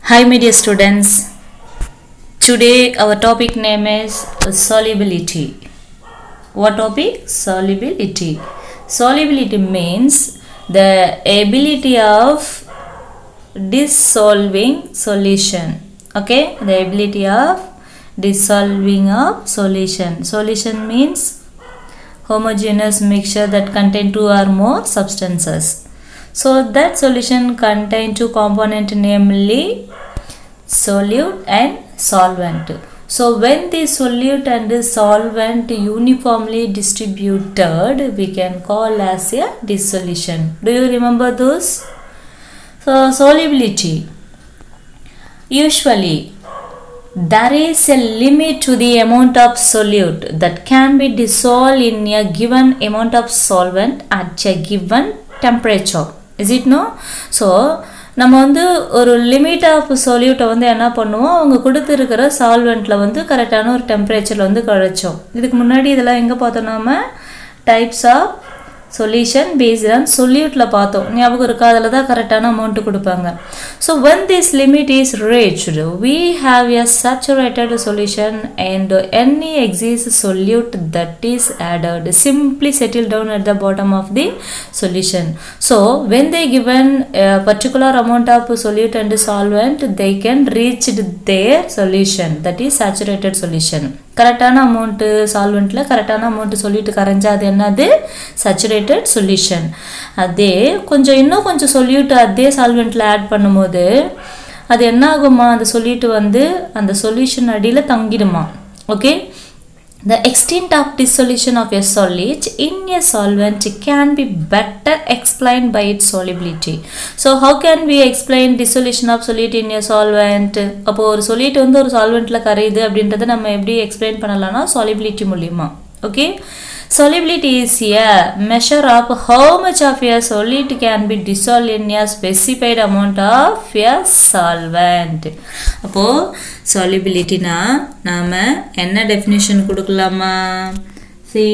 Hi my dear students, today our topic name is solubility. What topic? Solubility. Solubility means the ability of dissolving solution. Okay, the ability of dissolving of solution. Solution means homogeneous mixture that contain two or more substances. So that solution contain two components, namely solute and solvent. So when the solute and the solvent uniformly distributed, we can call as a dissolution. Do you remember those? So solubility. Usually there is a limit to the amount of solute that can be dissolved in a given amount of solvent at a given temperature. Is it no? So நம்ம வந்து ஒரு limit of சொல்யூட்டை வந்து என்ன பண்ணுவோம், அவங்க கொடுத்துருக்கிற சால்வெண்ட்டில் வந்து கரெக்டான ஒரு டெம்பரேச்சரில் வந்து குறைச்சோம். இதுக்கு முன்னாடி இதெல்லாம் எங்கே பார்த்தோம், நம்ம types of solution based on சொல்யூட்டில் பார்த்தோம். ஞாபகம் இருக்கா? அதில் தான் கரெக்டான அமௌண்ட்டு கொடுப்பாங்க. So when this limit is reached, we have a saturated solution and any excess solute that is added simply settle down at the bottom of the solution. So when they given a particular amount of solute and solvent, they can reach their solution, that is saturated solution. கரெக்டான amount சால்வெண்ட்டில் கரெக்டான amount சொல்லிட்டு கரைஞ்சா அது என்னது? Saturated solution. அதே இன்னும் கொஞ்சம் சொல்யூட்டு அதே சால்வெண்ட்டில் ஆட் பண்ணும்போது அது என்ன ஆகுமா, அந்த சொல்யூட்டு வந்து அந்த சொல்யூஷன் அடியில் தங்கிடுமா. Okay, the extent of dissolution of a solute in a solvent can be better explained by its solubility. So how can we explain dissolution of solute in a solvent? அப்போ ஒரு solute வந்து ஒரு solventல கரையுது அப்படின்றத நம்ம எப்படி explain பண்ணலாம்னா solubility மூலமா. Okay, solubility is a measure of how much of a solute can be dissolved in a specified amount of a solvent. அப்போ solubility na நாம என்ன definition கொடுக்கலாமா? See,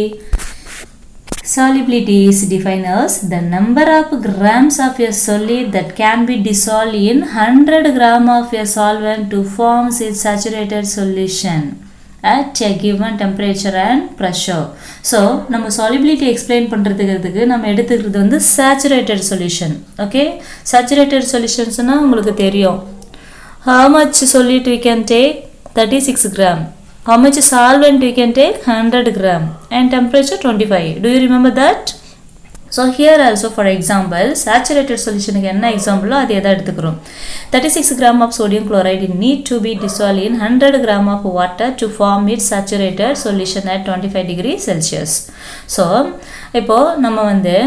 solubility is defined as the number of grams of a solid that can be dissolved in 100 gram of a solvent to form its saturated solution at a given temperature and pressure. So நம்ம solubility explain பண்றதுக்கு நம்ம எடுத்துக்கிறது வந்து saturated solution. Okay, saturated solutionsனா உங்களுக்கு தெரியும். How much solute we can take? 36 gram. How much solvent we can take? 100 gram. And temperature 25. Do you remember that? So here also, for example, saturated solution க்கு என்ன example அதே தான் எடுத்துக்கிறோம். 36 gram of sodium chloride need to be dissolved in 100 gram of water to form its saturated solution at 25 degrees Celsius. So இப்போ நம்ம வந்து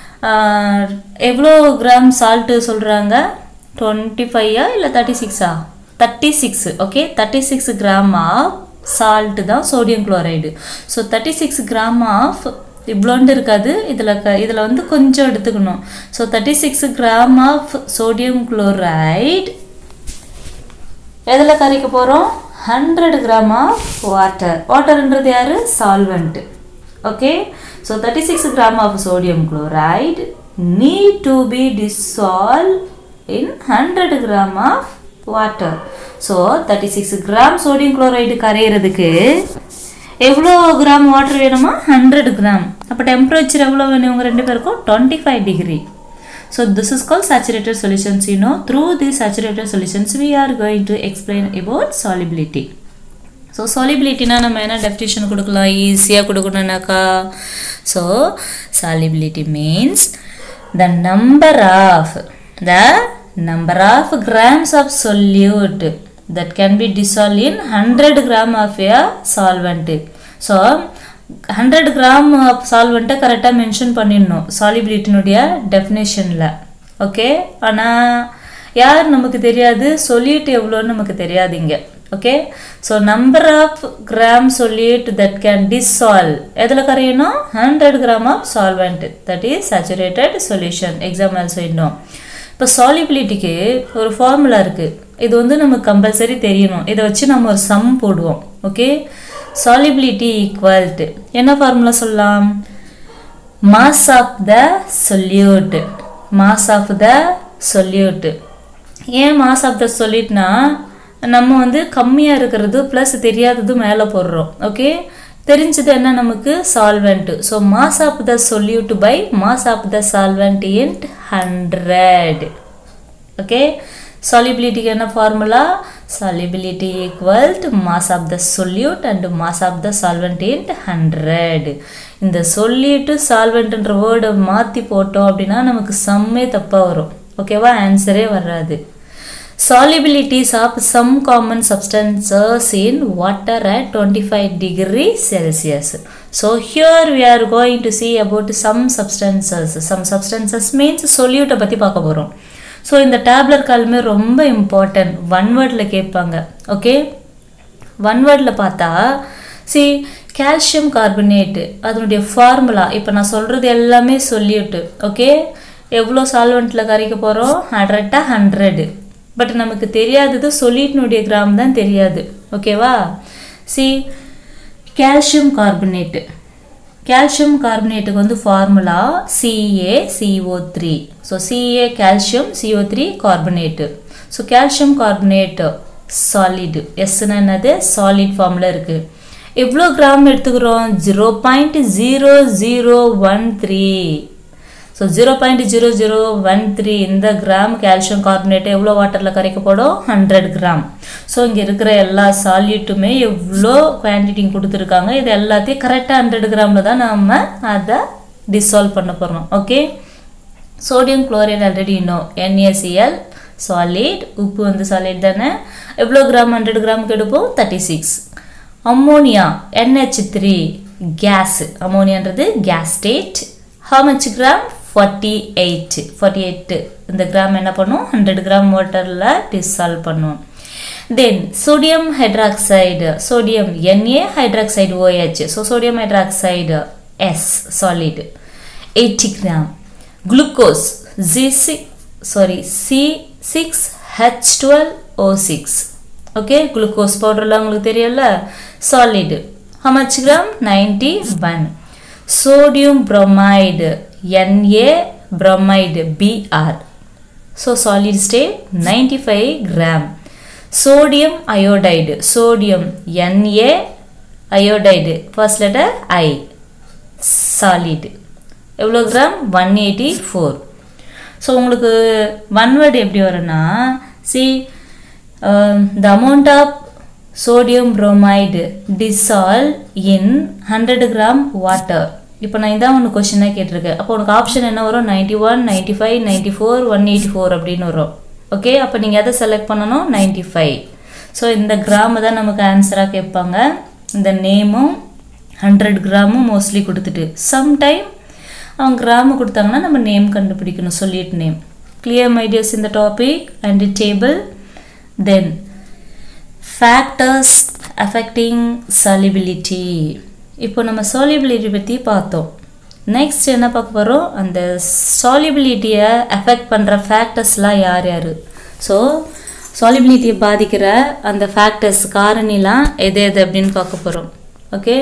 எவ்வளோ gram salt சொல்கிறாங்க? 25 இல்லை 36? 36. ஓகே, 36 கிராம் ஆஃப் சால்ட் தான் sodium chloride. So 36 gram of இவ்வளோண்டு இருக்காது, இதில் வந்து கொஞ்சம் எடுத்துக்கணும். So 36 gram of sodium chloride எதில் கரைக்க போகிறோம்? 100 கிராம் ஆஃப் வாட்டர். வாட்டர்ன்றது யார்? Solvent. Okay, so 36 gram of sodium chloride need to be dissolved in 100 gram of water. So 36 gram sodium chloride கரையிறதுக்கு எவ்வளோ கிராம் வாட்டர் வேணுமா? 100 gram. அப்போ டெம்பரேச்சர் எவ்வளோ வேணும் உங்கள் ரெண்டு பேருக்கும்? 25 degree. So this is called saturated solutions. You know, through these saturated solutions we are going to explain about solubility. So solubilityனா நம்ம என்ன டெஃபினிஷன் கொடுக்கலாம்? ஈஸியாக கொடுக்கணும்னாக்கா, so solubility means the number of grams of solute that can be dissolved in 100 gram of a solvent. So 100 gram of solvent கரெக்டாக mention பண்ணிடணும் solubility-னுடைய டெஃபினேஷனில். Okay, ஆனால் யார் நமக்கு தெரியாது, solute எவ்வளோன்னு நமக்கு தெரியாதுங்க. Okay, so number of gram solute that can dissolve எதில் கரையணும்? 100 gram of solvent, that is saturated solution. Exam also இன்னும். இப்போ சாலிபிலிட்டிக்கு ஒரு ஃபார்முலா இருக்குது, இது வந்து நமக்கு கம்பல்சரி தெரியணும். இதை வச்சு நம்ம ஒரு சம் போடுவோம். ஓகே, சாலிபிலிட்டி ஈக்குவல் டு என்ன ஃபார்முலா சொல்லலாம்? Mass of the solute. Mass of the solute ஏன் மாஸ் ஆஃப் த சொல்யூட்னா நம்ம வந்து கம்மியாக இருக்கிறது ப்ளஸ் தெரியாதது மேலே போடுறோம். ஓகே, தெரிஞ்சது என்ன நமக்கு solvent. So mass of the solute by mass of the solvent into 100. Okay, solubility என்ன formula? solubility equal to mass of the solute and mass of the solvent into 100. இந்த solute solventன்ற வேர்டை மாற்றி போட்டோம் அப்படின்னா நமக்கு சம்மே தப்பாக வரும். ஓகேவா, ஆன்சரே வராது. Solubilities of some common substances in water at 25 degrees Celsius. So here we are going to see about some substances. Some substances means solute பற்றி பார்க்க போகிறோம். ஸோ இந்த டேப்லர் கால்மே ரொம்ப இம்பார்ட்டன்ட். ஒன் வேர்டில் கேட்பாங்க. ஓகே, ஒன் வேர்டில் பார்த்தா கால்சியம் கார்பனேட்டு அதனுடைய ஃபார்முலா. இப்போ நான் சொல்கிறது எல்லாமே சொல்லிவிட்டு ஓகே, எவ்வளோ சால்வெண்ட்டில் கரைக்க போகிறோம்? 100. பட் நமக்கு தெரியாதது சொல்யூட்னுடைய கிராம் தான் தெரியாது. ஓகேவா, கால்சியம் கார்பனேட்டு. கால்சியம் கார்பனேட்டுக்கு வந்து formula CaCO3. So Ca calcium, CO3 carbonate. So calcium carbonate solid. எஸ்ன்னு என்னது? சாலிட் ஃபார்மில் இருக்குது. எவ்வளோ கிராம் எடுத்துக்கிறோம்? 0.0013. ஸோ 0.0013 இந்த கிராம் கால்சியம் கார்பனேட்டு எவ்வளோ வாட்டரில் கரைக்கப்படும்? 100 கிராம். ஸோ இங்கே இருக்கிற எல்லா சால்யூட்டுமே எவ்வளோ குவான்டிட்டி கொடுத்துருக்காங்க, இது எல்லாத்தையும் கரெக்டாக 100 கிராமில் தான் நம்ம அதை டிசால்வ் பண்ண போகிறோம். ஓகே, சோடியம் குளோரைடு ஆல்ரெடி இன்னும் NaCl சாலிட், உப்பு வந்து சாலிட் தானே. எவ்வளோ கிராம்? 100 கிராமுக்கு எடுப்போம்? 36. Ammonia NH3 gas. அம்மோனியான்றது gas state. how much gram? 48. இந்த கிராம் என்ன பண்ணும்? 100 கிராம் வாட்டரில் டிசால்வ் பண்ணுவோம். Then sodium hydroxide, sodium Na hydroxide OH. So sodium hydroxide S solid 80 gram. Glucose C6H12O6. Okay, glucose பவுடரில் உங்களுக்கு தெரியல, solid. how much gram? 91. sodium bromide Na bromide Br. so solid state 95 gram. sodium iodide, sodium Na iodide first letter I solid. எவ்வளோ gram? 184. So உங்களுக்கு one word எப்படி வரும்னா the amount of sodium bromide dissolve in 100 gram water. இப்போ நான் இதான் ஒன்று கொஸ்டினாக கேட்டிருக்கேன். அப்போ உனக்கு ஆப்ஷன் என்ன வரும்? 91, 95, 94, 184 அப்படின்னு வரும். ஓகே, அப்போ நீங்கள் எதை செலக்ட் பண்ணணும்? 95. ஸோ இந்த கிராமு தான் நமக்கு ஆன்சராக கேட்பாங்க. இந்த நேமும் 100 கிராமும் மோஸ்ட்லி கொடுத்துட்டு சம்டைம் அவங்க கிராமு கொடுத்தாங்கன்னா நம்ம நேம் கண்டுபிடிக்கணும், சொல்லிட்டு நேம். கிளியர் மை டியர்ஸ் இந்த topic and table. Then factors affecting solubility. இப்போ நம்ம solubility பற்றி பார்த்தோம். நெக்ஸ்ட் என்ன பார்க்க போகிறோம்? அந்த solubilityயை அஃபெக்ட் பண்ணுற ஃபேக்டர்ஸ்லாம் யார் யார்? ஸோ solubilityயை பாதிக்கிற அந்த ஃபேக்டர்ஸ் காரணிலாம் எது எது அப்படின்னு பார்க்க போகிறோம். Okay,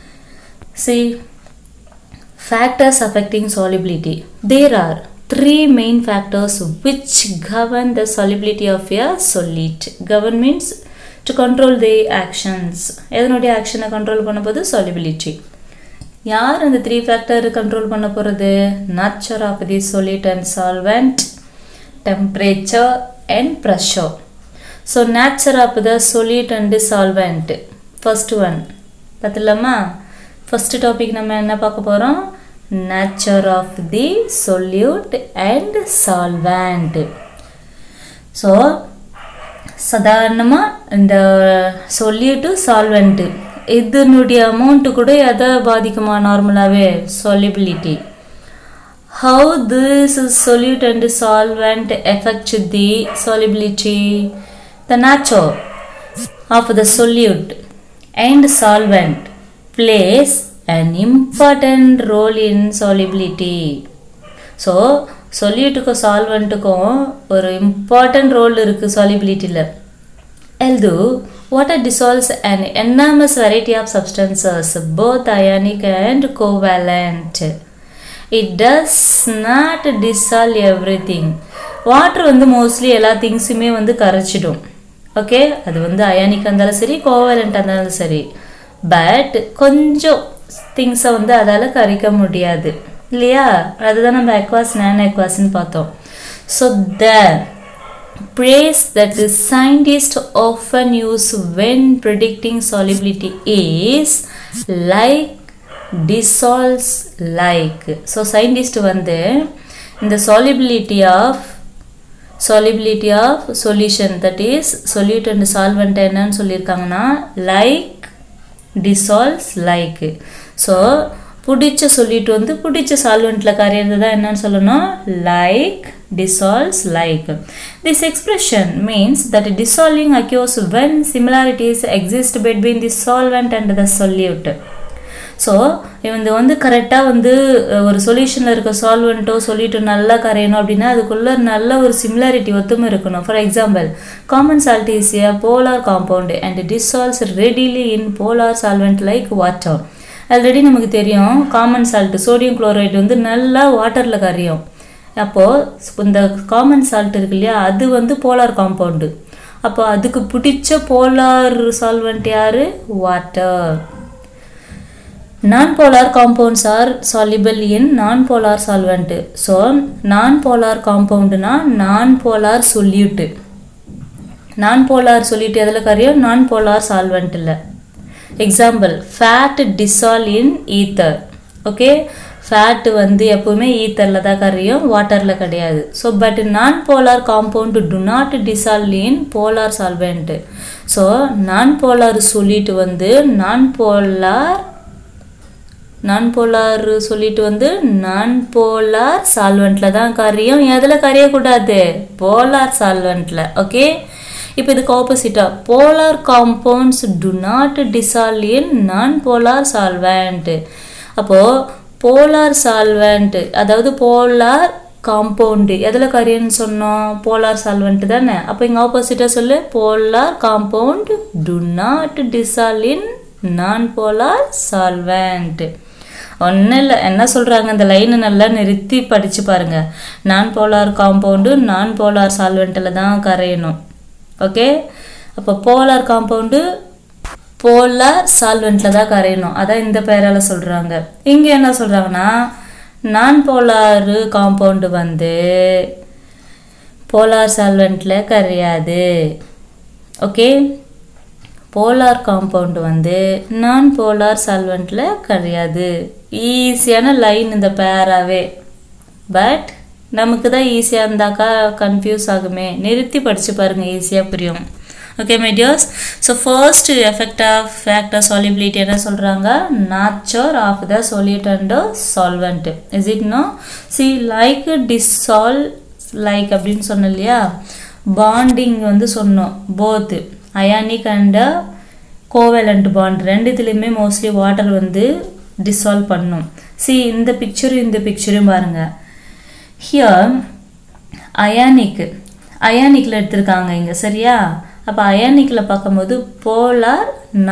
factors affecting solubility. There are 3 main factors which govern the solubility of a solute. Govern means to control the actions. எதனுடைய ஆக்ஷனை கண்ட்ரோல் பண்ண போது? solubility. யார் அந்த 3 ஃபேக்டர் கண்ட்ரோல் பண்ண போகிறது? nature of the solute and solvent, temperature and pressure. so nature of the solute and solvent. first one பார்த்தலாமா? first topic நம்ம என்ன பார்க்க போகிறோம்? nature of the solute and solvent. so சாதாரணமாக இந்த சொல்யூட்டு சால்வெண்ட்டு இதனுடைய amount கூட எதை பாதிக்குமா? நார்மலாகவே solubility. how this solute and solvent affect the solubility? the nature of the solute and solvent plays an important role in solubility. so சொல்யூட்டுக்கும் சால்வெண்ட்டுக்கும் ஒரு important role இருக்குது solubilityல. although water dissolves an enormous variety of substances, both ionic and covalent, it does not dissolve everything. Water வந்து mostly எல்லா திங்ஸுமே வந்து கரைச்சிடும். Okay, அது வந்து ionic இருந்தாலும் சரி, கோவலண்ட் இருந்தாலும் சரி. பட் கொஞ்சம் திங்ஸை வந்து அதால் கரைக்க முடியாது இல்லையா? அதுதான் நம்ம அக்வாஸ் நான் அக்வாஸ்ன்னு பார்த்தோம். So the phrase that the scientists often use when predicting solubility is like dissolves like. So scientist வந்து இந்த solubility of solution, that is solute and solvent என்னன்னு சொல்லியிருக்காங்கன்னா like dissolves like. ஸோ பிடிச்ச சொல்லிட்டு வந்து பிடிச்ச சால்வெண்ட்டில் கரையிறது தான் என்னன்னு சொல்லணும், like dissolves like. This expression means that dissolving occurs when similarities exist between the solvent and the solute. So இது வந்து கரெக்டாக வந்து ஒரு சொல்யூஷனில் இருக்க சால்வெண்ட்டோ சொல்லிட்டு நல்லா கரையணும் அப்படின்னா அதுக்குள்ளே நல்ல ஒரு சிமிலாரிட்டி ஒத்துமை இருக்கணும். For example, common salt is a polar compound and dissolves readily in polar solvent like water. Already நமக்கு தெரியும் காமன் சால்ட் சோடியம் குளோரைடு வந்து நல்லா வாட்டரில் கரையும். அப்போது இந்த காமன் சால்ட் இருக்கு இல்லையா, அது வந்து போலார் காம்பவுண்டு. அப்போ அதுக்கு பிடிச்ச போலார் சால்வெண்ட் யார், water. Non-polar compounds are soluble in non-polar solvent. So non-polar compound na non-polar solute. Non-polar solute எதில் கரையும், non-polar solvent இல்லை. Example, fat dissolve in ether. Okay, fat வந்து எப்பவுமே ஈத்தரில் தான் கரையும், வாட்டரில் கிடையாது. So but non-polar compound do not dissolve in polar solvent. ஸோ non-polar solute வந்து நான்-போலார் சொல்லிட்டு வந்து நான்-போலார் சால்வெண்ட்டில் தான் கரையும். எதில் கரையக்கூடாது, போலார் சால்வெண்ட்டில். ஓகே, இப்போ இதுக்கு ஆப்போசிட்டாக polar compounds do not dissolve in non polar solvent. அப்போது போலார் சால்வெண்ட் அதாவது போலார் காம்பவுண்டு எதில் கரையுன்னு சொன்னோம், போலார் சால்வெண்ட் தானே. அப்போ இங்கே ஆப்போசிட்டாக சொல்லு, polar compound do not dissolve in non polar solvent. ஒன்றும் இல்லை, என்ன சொல்கிறாங்க, இந்த லைனை நல்லா நிறுத்தி படித்து பாருங்கள். நான்-போலார் காம்பவுண்டு நான்-போலார் சால்வெண்ட்டில் தான் கரையணும். ஓகே, அப்போ போலார் காம்பவுண்டு போலார் சால்வெண்ட்டில் தான் கரையணும். அதான் இந்த பேரால் சொல்கிறாங்க. இங்கே என்ன சொல்கிறாங்கன்னா, நான்-போலார் காம்பவுண்டு வந்து போலார் சால்வெண்ட்டில் கரையாது. ஓகே, போலார் காம்பவுண்டு வந்து நான் போலார் சால்வெண்ட்டில் கரையாது. ஈஸியான லைன் இந்த பேராகவே. பட் நமக்கு தான் ஈஸியாக இருந்தாக்கா கன்ஃபியூஸ் ஆகுமே, நிறுத்தி படித்து பாருங்கள், ஈஸியாக புரியும். Okay my dears, so first effect of factor solubility என்ன சொல்கிறாங்க, nature of the solute and solvent. Is it no? See like dissolve like அப்படின்னு சொன்னோம் இல்லையா, பாண்டிங் வந்து சொன்னோம். Both ionic and covalent bond ரெண்டுத்துலேயுமே மோஸ்ட்லி வாட்டர் வந்து டிசால்வ் பண்ணும். சி இந்த பிக்சரும் பாருங்கள். ஹியர் அயானிக்கில் எடுத்திருக்காங்க இங்கே, சரியா? அப்போ அயானிக்கில் பார்க்கும்போது போலார்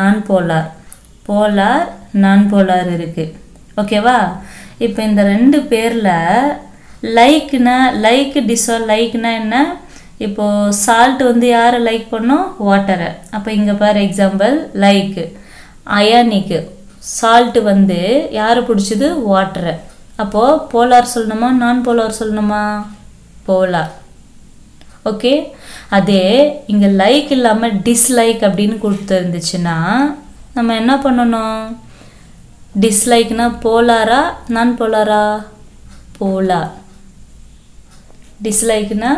நான் போலார் இருக்குது. ஓகேவா? இப்போ இந்த ரெண்டு பேரில் லைக் டிசால்வ் லைக்னா என்ன, இப்போது சால்ட் வந்து யாரை லைக் பண்ணோம், வாட்டரை. அப்போ இங்கே பாரு எக்ஸாம்பிள், லைக் அயானிக்கு சால்ட்டு வந்து யாரை பிடிச்சது, வாட்டரை. அப்போது போலார் சொல்லணுமா நான் போலார் சொல்லணுமா, போலார். ஓகே, அதே இங்கே லைக் இல்லாமல் டிஸ்லைக் அப்படின்னு கொடுத்துருந்துச்சுன்னா நம்ம என்ன பண்ணணும், டிஸ்லைக்னா போலாரா நான் போலாரா, போலார். டிஸ்லைக்னா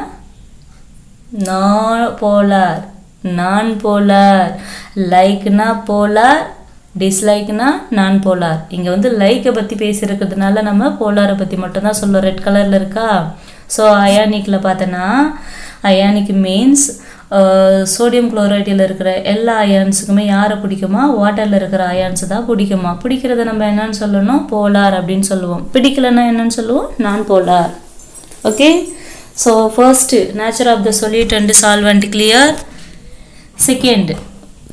நான் போலார். லைக்னா போலார், டிஸ்லைக்னா நான் போலார். இங்கே வந்து லைக்கை பற்றி பேசியிருக்கிறதுனால நம்ம போலாரை பற்றி மட்டும்தான் சொல்லுவோம். ரெட் கலரில் இருக்கா? ஸோ அயானிக்கில் பார்த்தோன்னா அயானிக் மீன்ஸ் சோடியம் குளோரைடில் இருக்கிற எல்லா அயான்ஸுக்குமே யாரை பிடிக்குமா, வாட்டரில் இருக்கிற அயான்ஸு தான் பிடிக்குமா. பிடிக்கிறத நம்ம என்னன்னு சொல்லணும், போலார் அப்படின்னு சொல்லுவோம். பிடிக்கலன்னா என்னன்னு சொல்லுவோம், non polar. Okay, so first nature of the solute and solvent clear. Second,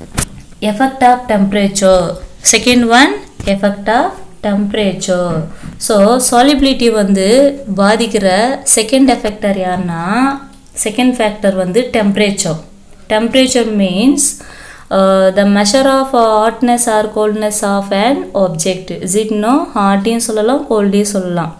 effect of temperature. Second one, effect of temperature. So solubility வந்து பாதிக்கிற செகண்ட் எஃபெக்டர் யாருன்னா செகண்ட் ஃபேக்டர் வந்து temperature. Temperature means the measure of hotness or coldness of an object. Is it no? ஹாட்டையும் சொல்லலாம் கோல்டையும் சொல்லலாம்.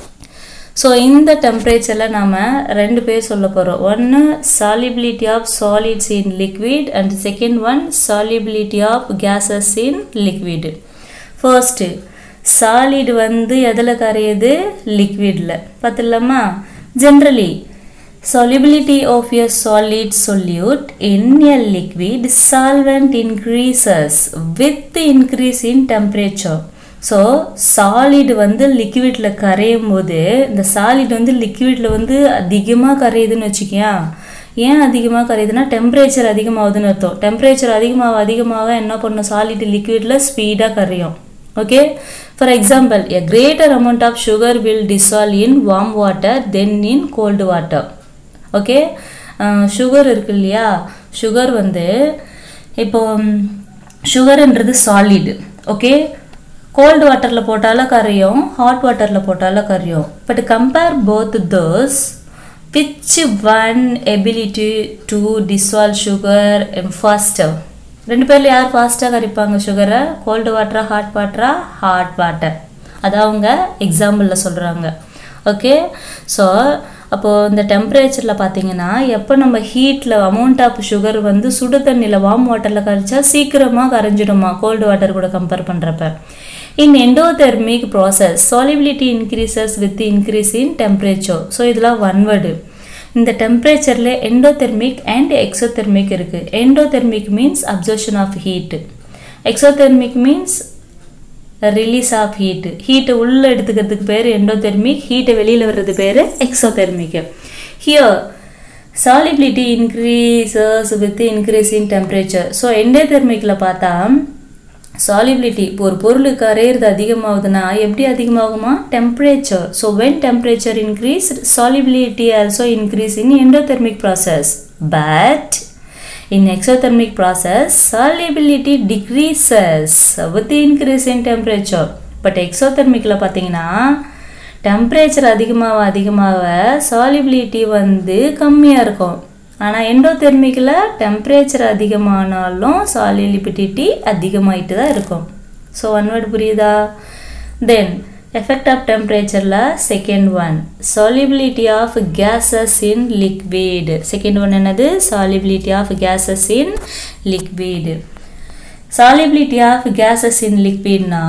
So இந்த டெம்பரேச்சரில் நாம் ரெண்டு பேர் சொல்ல போகிறோம். ஒன்று solubility of solids in liquid and second one solubility of gases in liquid. First solid வந்து எதில் கரையுது? லிக்விடில். பார்த்துடலாமா? Generally solubility of a solid solute in a liquid solvent increases with the increase in temperature. So solid வந்து லிக்விடில் கரையும் போது இந்த சாலிட் வந்து லிக்விடில் வந்து அதிகமாக கரையுதுன்னு வச்சுக்கியா. ஏன் அதிகமாக கரையுதுன்னா டெம்பரேச்சர் அதிகமாகுதுன்னு அர்த்தம். டெம்பரேச்சர் அதிகமாக என்ன பண்ணும்? சாலிட் லிக்விடில் ஸ்பீடாக கரையும். Okay, for example a greater amount of sugar will dissolve in warm water than in cold water. Okay, sugar இருக்கு இல்லையா, சுகர் வந்து இப்போ சுகர்ன்றது சாலிடு. ஓகே, கோல்டு வாட்டரில் போட்டாலும் கரையும், ஹாட் வாட்டரில் போட்டாலும் கரையும். But compare both those, which one ability to dissolve sugar faster? ரெண்டு பேரில் யார் ஃபாஸ்ட்டாக கரைப்பாங்க சுகரை? கோல்டு வாட்டரா ஹாட் வாட்டரா? Hot water. அதை அவங்க எக்ஸாம்பிளில் சொல்கிறாங்க. ஓகே, ஸோ அப்போது இந்த டெம்பரேச்சரில் பார்த்தீங்கன்னா எப்போ நம்ம ஹீட்டில் அமௌண்ட் ஆஃப் சுகர் வந்து சுடு தண்ணியில் வார்ம் வாட்டரில் கரைச்சா சீக்கிரமாக கரைஞ்சிடுமா கோல்டு வாட்டர் கூட கம்பேர் பண்ணுறப்ப. In endothermic process solubility increases with the increase in temperature. So இதெல்லாம் ஒன் வேர்டு. இந்த டெம்பரேச்சரில் எண்டோதெர்மிக் அண்ட் எக்ஸோதெர்மிக் இருக்குது. Endothermic means absorption of heat, exothermic means release of heat. ஹீட்டை உள்ளே எடுத்துக்கிறதுக்கு பேர் எண்டோதெர்மிக், ஹீட்டை வெளியில் வர்றது பேர் exothermic. Here solubility increases with increase in temperature. So எண்டோதெர்மிக்கில் பார்த்தா சாலிபிலிட்டி இப்போ ஒரு பொருளுக்கு கரையிறது அதிகமாகுதுன்னா எப்படி அதிகமாகுமா? Temperature. So when temperature increase solubility also increase in endothermic process. But in exothermic process solubility decreases with the increase in temperature. but exothermicல பார்த்தீங்கன்னா டெம்பரேச்சர் அதிகமாக solubility வந்து கம்மியாக இருக்கும். ஆனால் எண்டோதெர்மிக்கில் டெம்பரேச்சர் அதிகமானாலும் solubility அதிகமாகிட்டு தான் இருக்கும். ஸோ ஒன் வேர்டு புரியுதா? தென் effect of temperature la second one solubility of gases in liquid. second one என்னது? solubility of gases in liquid. solubility of gases in liquid na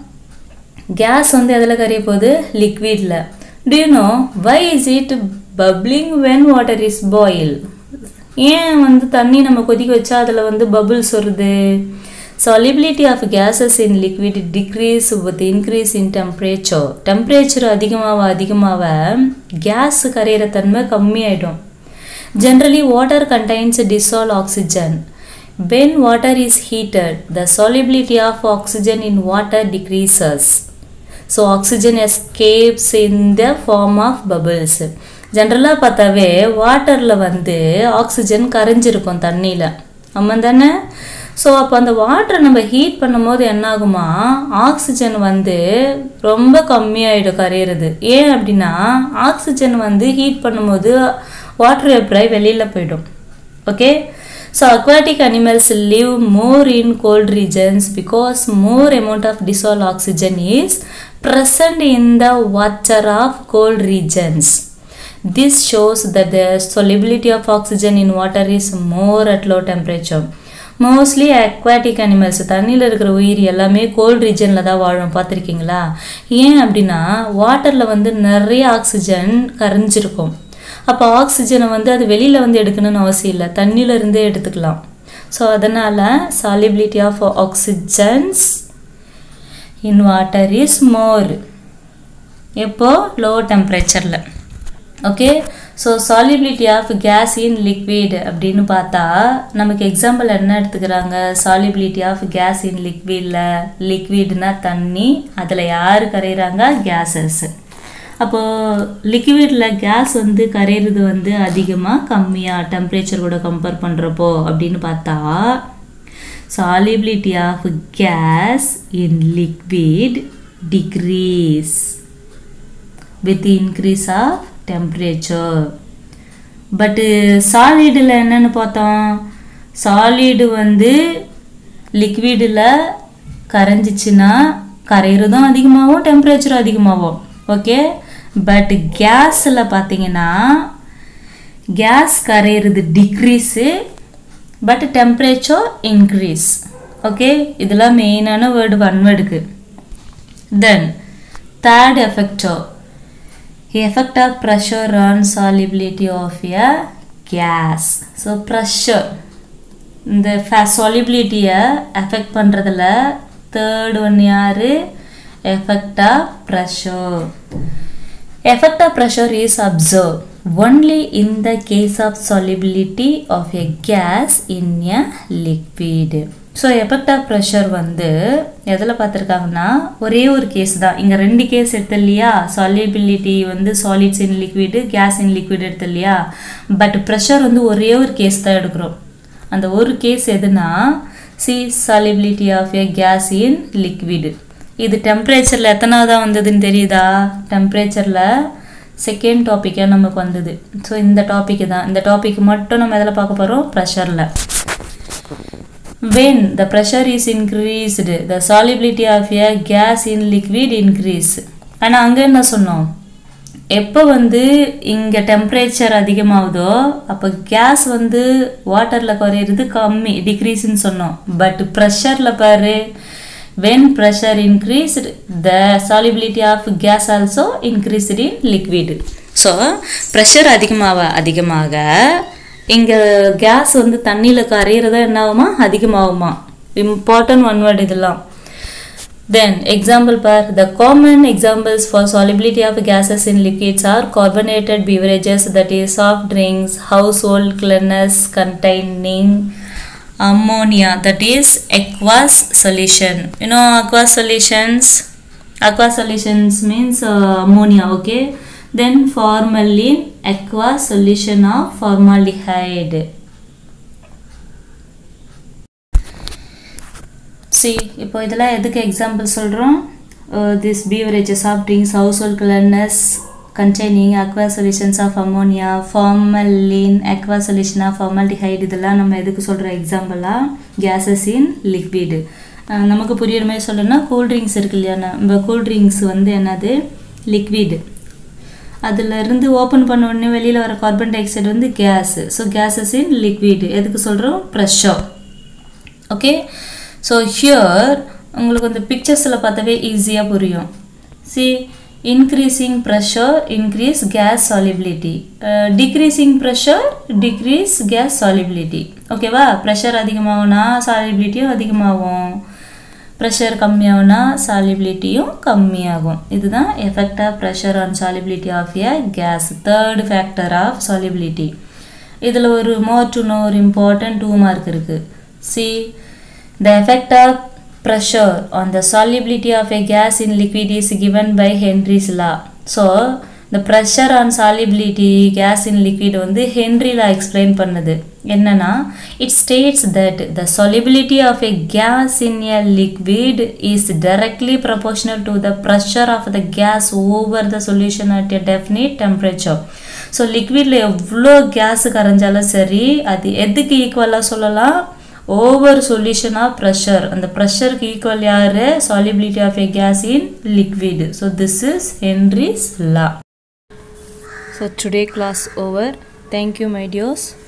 gas வந்து எதில் கரைய போகுது? லிக்விடில். do you know why is it bubbling when water is boiled? ஏன் வந்து தண்ணி நம்ம கொதிக்க வச்சா அதில் வந்து பபிள்ஸ் வருது? solubility of gases in liquid decrease with increase in temperature. temperature அதிகமாக gas கரையிற தன்மை கம்மியாயிடும். generally water contains dissolved oxygen. when water is heated the solubility of oxygen in water decreases. so oxygen escapes in the form of bubbles. ஜென்ரலாக பார்த்தாவே வாட்டரில் வந்து oxygen கரைஞ்சிருக்கும் தண்ணியில், ஆமாம் தானே? ஸோ அப்போ அந்த வாட்டரை நம்ம ஹீட் பண்ணும் போது என்னாகுமா? ஆக்சிஜன் வந்து ரொம்ப கம்மியாயிடும் கரையிறது. ஏன் அப்படின்னா ஆக்சிஜன் வந்து ஹீட் பண்ணும்போது வாட்டர் வேப்பராகி வெளியில் போயிடும். Okay, so aquatic animals live more in cold regions because more amount of dissolved oxygen is present in the water of cold regions. this shows that the solubility of oxygen in water is more at low temperature. Mostly aquatic animals தண்ணியில் இருக்கிற உயிர் எல்லாமே gold ரீஜனில் தான் வாழும், பார்த்துருக்கீங்களா? ஏன் அப்படின்னா வாட்டரில் வந்து நிறைய ஆக்சிஜன் கரைஞ்சிருக்கும். அப்போ ஆக்சிஜனை வந்து அது வெளியில் வந்து எடுக்கணும்னு அவசியம் இல்லை, தண்ணியிலேருந்தே எடுத்துக்கலாம். ஸோ அதனால் solubility of oxygens in water is more. எப்போ? லோ டெம்பரேச்சரில். Okay, so solubility of gas in liquid அப்படின்னு பார்த்தா நமக்கு எக்ஸாம்பிள் என்ன எடுத்துக்கிறாங்க? solubility of gas in liquidல, லிக்விட்னா தண்ணி, அதில் யார் கரைகிறாங்க? கேஸஸ். அப்போது லிக்விடில் கேஸ் வந்து கரையிறது வந்து அதிகமாக கம்மியாக டெம்பரேச்சர் கூட கம்பேர் பண்ணுறப்போ அப்படின்னு பார்த்தா solubility of gas in liquid decrease. with the increase of temperature. But solid la enna pathom, solid வந்து liquid la கரஞ்சிச்சுனா கரையிறதும் அதிகமாகும் டெம்பரேச்சர் அதிகமாகும். ஓகே, பட் கேஸ்ல பாத்தீங்கன்னா கேஸ் கரையிறது decrease but temperature increase. Okay, இதெல்லாம் மெயினான வேர்டு ஒன் வேர்டுக்கு. தென் third effector, effect of pressure on solubility of a gas. So pressure இந்த solubility-ய affect பண்றதுல third one யாரு, effect of pressure. Effect of pressure is observed only in the case of solubility of a gas in a liquid. So effect of pressure வந்து எதில் பார்த்துருக்காங்கன்னா ஒரே ஒரு case தான். இங்கே ரெண்டு கேஸ் எடுத்து இல்லையா, solubility வந்து solids in liquid, gas in liquid எடுத்து இல்லையா, பட் ப்ரெஷர் வந்து ஒரே ஒரு கேஸ் தான் எடுக்கிறோம். அந்த ஒரு கேஸ் எதுனா see solubility of a gas in liquid. இது டெம்பரேச்சரில் எத்தனாவதாக வந்ததுன்னு தெரியுதா, டெம்பரேச்சரில் செகண்ட் டாப்பிக்காக நமக்கு வந்தது. ஸோ இந்த டாப்பிக்கு தான், இந்த டாபிக் மட்டும் நம்ம எதில் பார்க்க போகிறோம், ப்ரெஷரில். when the pressure is increased the solubility of a gas in liquid increase. ஆனால் அங்கே என்ன சொன்னோம், எப்போ வந்து இங்கே டெம்பரேச்சர் அதிகமாகுதோ அப்போ கேஸ் வந்து வாட்டரில் குறையிறது கம்மி, டிக்ரீஸ்ன்னு சொன்னோம். பட் ப்ரெஷரில் பாரு, when pressure increased the solubility of gas also increased in liquid. So pressure அதிகமாக இங்கே கேஸ் வந்து தண்ணியில் கரையிறதா என்ன ஆகுமா, அதிகமாகுமா. இம்பார்ட்டன்ட் ஒன் வேர்ட் இதெல்லாம். Then example par, the common examples for solubility of gases in liquids are carbonated beverages, that is soft drinks, household cleaners containing ammonia, that is aqueous solution. You know aqueous solutions means ammonia. Okay, then formalin, aqueous solution of formaldehyde. See, இப்போ இதெல்லாம் எதுக்கு example சொல்கிறோம், this beverages, soft drinks, household cleaners containing aqueous solutions of ammonia, formalin, aqueous solution of formaldehyde, இதெல்லாம் நம்ம எதுக்கு சொல்கிற எக்ஸாம்பிளாக gases in liquid. நமக்கு புரியுற மாதிரி சொல்லணும்னா கூல்ட்ரிங்க்ஸ் இருக்கு இல்லையா, நம்ம கூல்ட்ரிங்க்ஸ் வந்து என்னது லிக்விட், அதிலிருந்து ஓப்பன் பண்ண உடனே வெளியில் வர கார்பன் டை ஆக்சைடு வந்து gas. So gases in liquid எதுக்கு சொல்கிறோம், ப்ரெஷர். ஓகே, ஸோ ஹியர் உங்களுக்கு இந்த பிக்சர்ஸில் பார்த்தாவே ஈஸியாக புரியும். See, increasing pressure increase gas solubility, decreasing pressure decrease gas solubility. ஓகேவா, ப்ரெஷர் அதிகமாகும்னா சாலிபிலிட்டியும் அதிகமாகும், ப்ரெஷர் கம்மியாகும்னா சாலிபிலிட்டியும் கம்மியாகும். இதுதான் effect of pressure on solubility of a gas, third factor of solubility. இதில் ஒரு மோர் டு நோ ஒரு இம்பார்ட்டன்ட் 2 மார்க் இருக்குது. See, the effect of pressure on the solubility of a gas in liquid is given by Henry's law. So the pressure on solubility gas in liquid வந்து Henry law explain பண்ணுது. என்னன்னா, it states that the solubility of a gas in a liquid is directly proportional to the pressure of the gas over the solution at a definite temperature. So லிக்விடில் எவ்வளோ gas கரைஞ்சாலும் சரி அது எதுக்கு ஈக்குவலாக சொல்லலாம், over solution of pressure. அந்த ப்ரெஷருக்கு equal யார், solubility of a gas in liquid. So this is Henry's law. So today class over. Thank you my tears.